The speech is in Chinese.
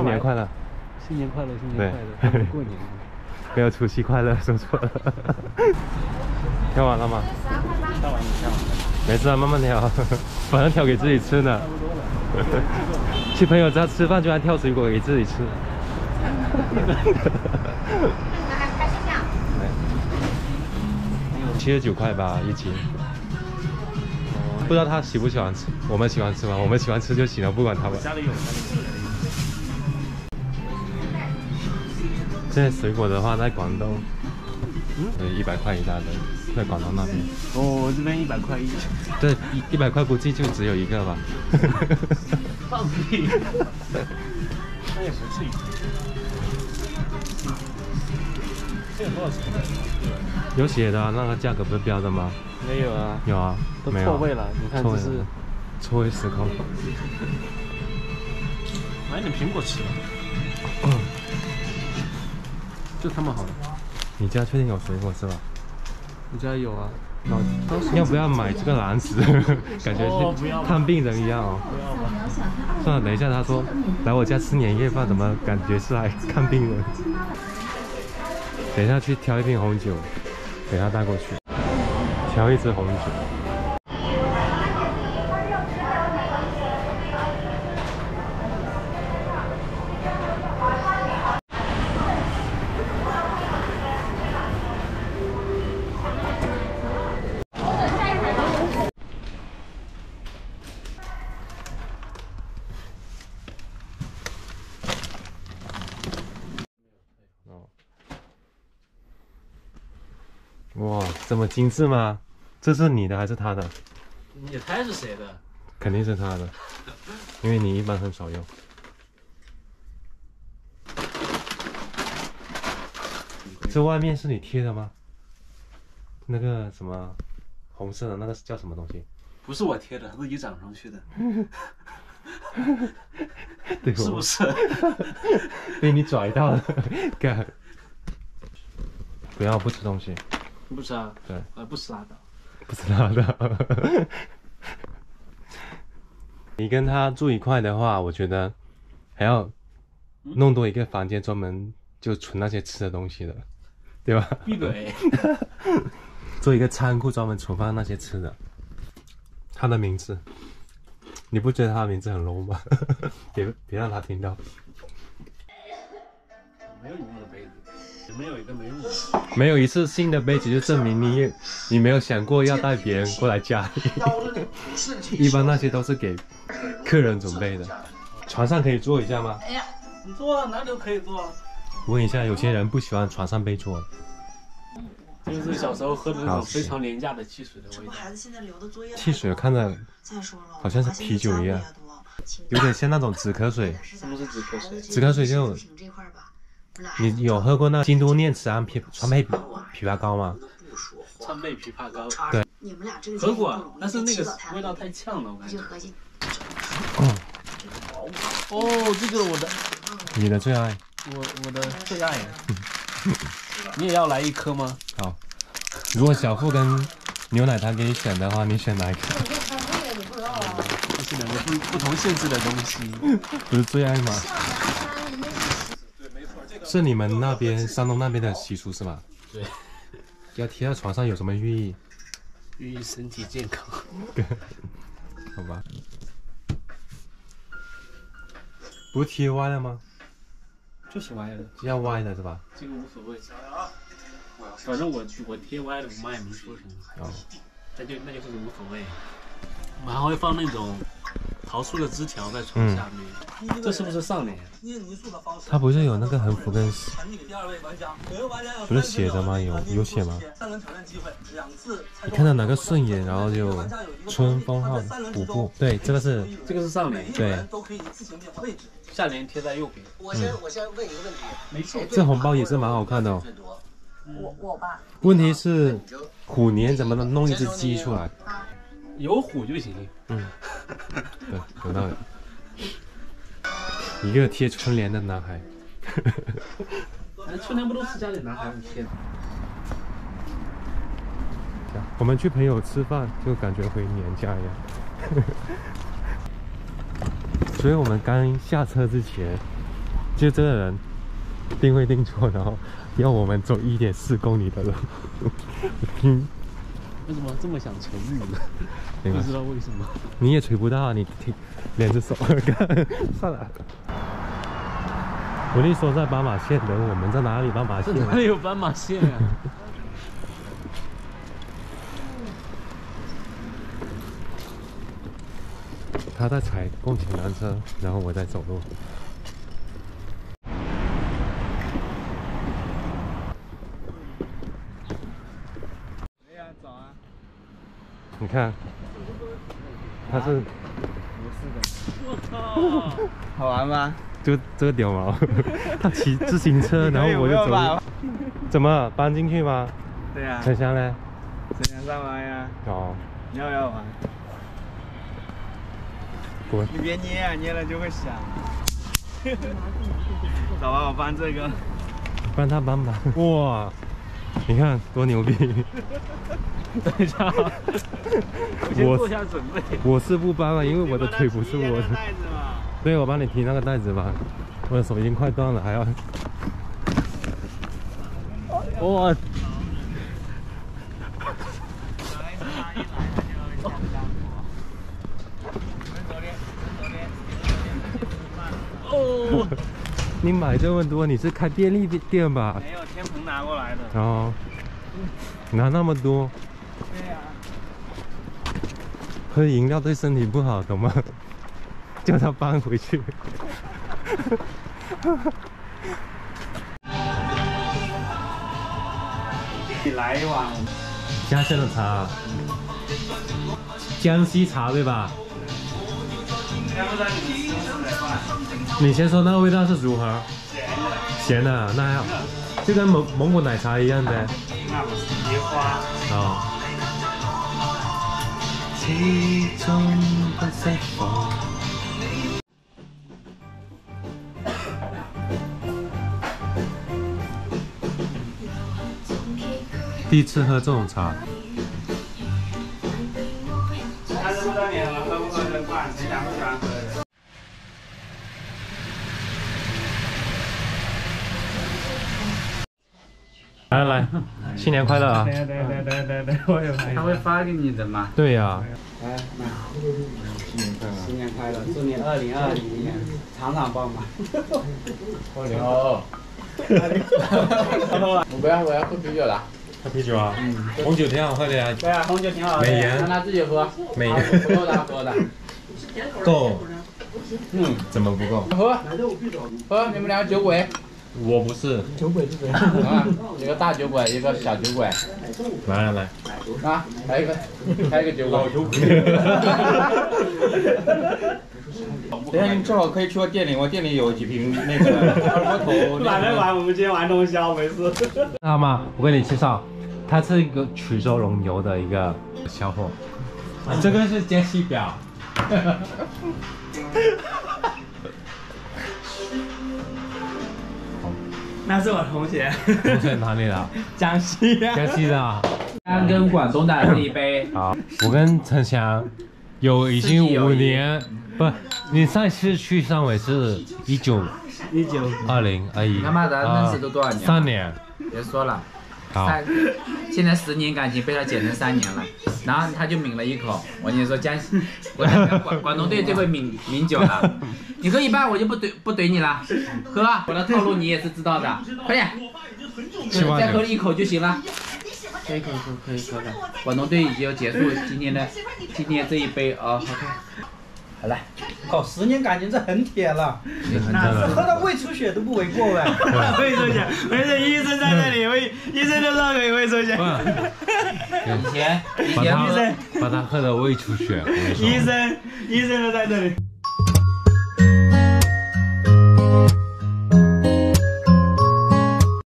年快乐！ 新年快乐，新年快乐！还没过年呢。 没有除夕快乐，说错了。跳完了吗？ 跳完了，跳完了。 没事啊，慢慢跳，反正跳给自己吃呢。去朋友家吃饭，居然挑水果给自己吃。79块吧一斤。不知道他喜不喜欢吃，我们喜欢吃嘛，我们喜欢吃就行了，不管他们。 家里有，家里有。 现在水果的话，在广东，100块一大堆，在广东那边。 哦，这边100块一。 对，100块估计就只有一个吧。 放屁！那也不至于。这有多少钱？ 有写的啊，那个价格不是标的吗？ 没有啊。 有啊， 都错位了。你看这是错位时空。 买点苹果吃吧。就他们好了。 你家确定有水果是吧？ 我家有啊。 要不要买这个篮子？感觉是看病人一样哦。 不要吧。 算了，等一下他说来我家吃年夜饭，怎么感觉是来看病人？等一下去挑一瓶红酒，给他带过去。挑一支红酒。哇，这么精致吗？这是你的还是他的？ 你猜是谁的？ 肯定是他的，因为你一般很少用。这外面是你贴的吗？那个什么红色的那个叫什么东西？ 不是我贴的，自己长上去的。 对， 是不是？ 被你拽到了，干！不要不吃东西。 不吃啊？ 对， 不吃拉倒。 不吃拉倒。你跟他住一块的话，我觉得还要弄多一个房间，专门就存那些吃的东西的，对吧？ 闭嘴！ 做一个仓库，专门存放那些吃的。他的名字，你不觉得他的名字很 low 吗？别让他听到。 没有你用的杯子。没有一个没用的， 没有一次性的杯子，就证明你没有想过要带别人过来家里。一般那些都是给客人准备的。床上可以坐一下吗？ 哎呀，你坐啊，哪里都可以坐啊。 问一下，有些人不喜欢床上被坐。 这就是小时候喝的那种非常廉价的汽水的味道。 汽水看着好像是啤酒一样，有点像那种止咳水。 什么是止咳水？ 止咳水就。你有喝过那京都念慈庵川贝枇杷膏吗？ 川贝枇杷膏， 对， 喝过，但是那个味道太呛了，我感觉。哦，这个我的， 你的最爱， 我的最爱。你也要来一颗吗？ 好，如果小付跟牛奶糖给你选的话，你选哪一个？ 这是两个不同性质的东西， 不是最爱吗？是你们那边山东那边的习俗是吗？ 对。 要贴在床上有什么寓意？ 寓意身体健康。 好吧。不是贴歪了吗？ 就是歪的。 要歪的是吧？ 这个无所谓。反正我贴歪了，我妈也没说什么。哦。那就是无所谓。我们还会放那种桃树的枝条在床下面。这是不是上联？ 它不是有那个横幅跟不是写的吗？有写吗？你看到哪个顺眼，然后就春风号5步。对，这个是上联。 对。 下联贴在右边。我先问一个问题。没错。 这红包也是蛮好看的哦。问题是虎年怎么能弄一只鸡出来？ 有虎就行。 对，有道理。一个贴春联的男孩。 春联不都是家里男孩子贴的？ 我们去朋友吃饭，就感觉回娘家一样。所以我们刚下车之前， 就这个人定位定错，然后要我们走1.4公里的路。 为什么这么想成语呢？不知道为什么。 你也锤不到，你连着手。算了。我那时候在斑马线等我们，在哪里斑马线？ 哪里有斑马线啊？ 他在踩共享单车，然后我在走路。 哎呀，早啊！ 你看，他是， 我操！ 好玩吗？ 就这个屌毛，他骑自行车，然后我就走路。怎么搬进去吗？ 对呀。 陈翔嘞？ 陈翔上来呀。哦。你要不要玩？ 滚！ 你别捏啊，捏了就会响。走吧，我搬这个。 搬他搬吧。哇！你看多牛逼！ 等一下，我先做下准备。 我是不搬了，因为我的腿不是我的。对，我帮你提那个袋子吧。我的手已经快断了，还要。哇！哦！你买这么多，你是开便利店吧？ 没有，天棚拿过来的。 哦。拿那么多。 对呀。 喝饮料对身体不好，懂吗？叫他搬回去。 你来一碗嘉县的茶，江西茶对吧？你先说那个味道是如何？咸的，那还好，就跟蒙古奶茶一样的。 那不是梨花。 哦。其中不釋放。第一次喝这种茶。 他是不知道你喝不喝得惯，谁喜不喜欢喝的？ 来来，新年快乐啊！ 对，我有拍。他会发给你的吗？ 对呀。 来，新年快乐！祝你2020年场场爆满。 哦。我不要喝啤酒了。 喝啤酒啊？红酒挺好喝的呀。 对啊，红酒挺好喝的。 美颜。 让他自己喝。 美颜。 不够他喝的。 够。怎么不够？ 喝，你们两个酒鬼。 我不是。 酒鬼是谁？ 啊，一个大酒鬼，一个小酒鬼。 来。 啊，还有一个酒鬼。老酒鬼。 等下你正好可以去我店里，我店里有几瓶那个二锅头。晚来玩，我们今天玩通宵，没事。 好吗？我给你介绍，它是一个衢州龙油的一个小伙。这个是杰西表。 那是我同学。 同学哪里的？ 江西的。 江西的啊。 跟广东的这一杯。 好，我跟陈翔已经5年，不，你上次去上尾是192021。 你他妈的认识都多少年 ？3年。 别说了。 好。 现在10年感情被他减成3年了，然后他就抿了一口。我跟你说，广东队最会抿酒了。你喝一半我就不怼你了，喝，我的套路你也是知道的，快点，再喝一口就行了。这一口可以喝的。广东队已经结束今天这一杯哦 ，OK。好了， 靠，10年感情这很铁了，那喝到胃出血都不为过呗。胃出血，没事，医生在那里，医生都说可以胃出血。 以前把他喝的胃出血。 医生都在这里。